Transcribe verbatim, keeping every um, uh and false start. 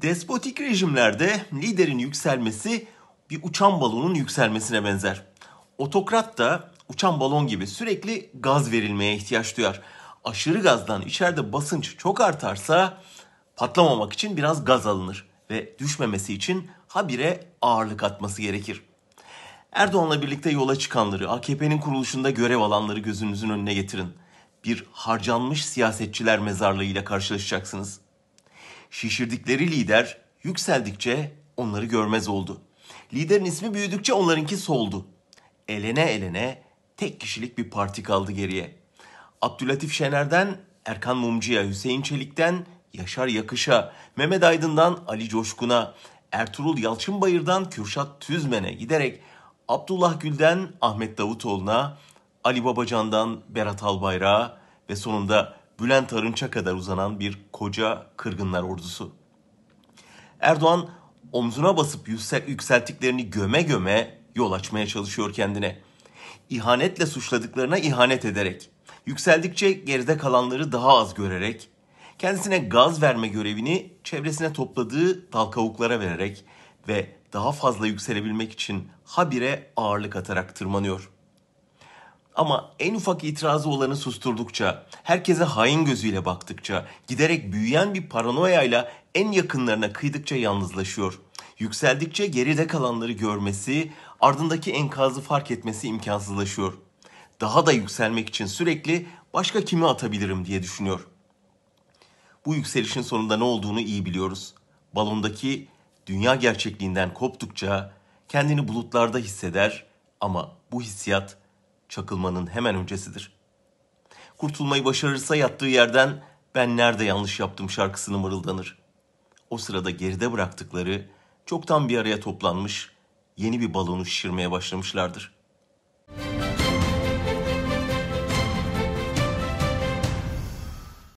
Despotik rejimlerde liderin yükselmesi bir uçan balonun yükselmesine benzer. Otokrat da uçan balon gibi sürekli gaz verilmeye ihtiyaç duyar. Aşırı gazdan içeride basınç çok artarsa patlamamak için biraz gaz alınır ve düşmemesi için habire ağırlık atması gerekir. Erdoğan'la birlikte yola çıkanları, A K P'nin kuruluşunda görev alanları gözünüzün önüne getirin. Bir harcanmış siyasetçiler mezarlığıyla karşılaşacaksınız. Şişirdikleri lider yükseldikçe onları görmez oldu. Liderin ismi büyüdükçe onlarınki soldu. Elene elene tek kişilik bir parti kaldı geriye. Abdülatif Şener'den Erkan Mumcu'ya, Hüseyin Çelik'ten Yaşar Yakış'a, Mehmet Aydın'dan Ali Coşkun'a, Ertuğrul Yalçınbayır'dan Kürşat Tüzmen'e giderek Abdullah Gül'den Ahmet Davutoğlu'na, Ali Babacan'dan Berat Albayrak'a ve sonunda Bülent Arınç'a kadar uzanan bir koca kırgınlar ordusu. Erdoğan omzuna basıp yükselttiklerini göme göme yol açmaya çalışıyor kendine. İhanetle suçladıklarına ihanet ederek, yükseldikçe geride kalanları daha az görerek, kendisine gaz verme görevini çevresine topladığı dal kavuklara vererek ve daha fazla yükselebilmek için habire ağırlık atarak tırmanıyor. Ama en ufak itirazı olanı susturdukça, herkese hain gözüyle baktıkça, giderek büyüyen bir paranoyayla en yakınlarına kıydıkça yalnızlaşıyor. Yükseldikçe geride kalanları görmesi, ardındaki enkazı fark etmesi imkansızlaşıyor. Daha da yükselmek için sürekli başka kimi atabilirim diye düşünüyor. Bu yükselişin sonunda ne olduğunu iyi biliyoruz. Balondaki dünya gerçekliğinden koptukça kendini bulutlarda hisseder ama bu hissiyat çakılmanın hemen öncesidir. Kurtulmayı başarırsa yattığı yerden "Ben nerede yanlış yaptım" şarkısını mırıldanır. O sırada geride bıraktıkları çoktan bir araya toplanmış, yeni bir balonu şişirmeye başlamışlardır.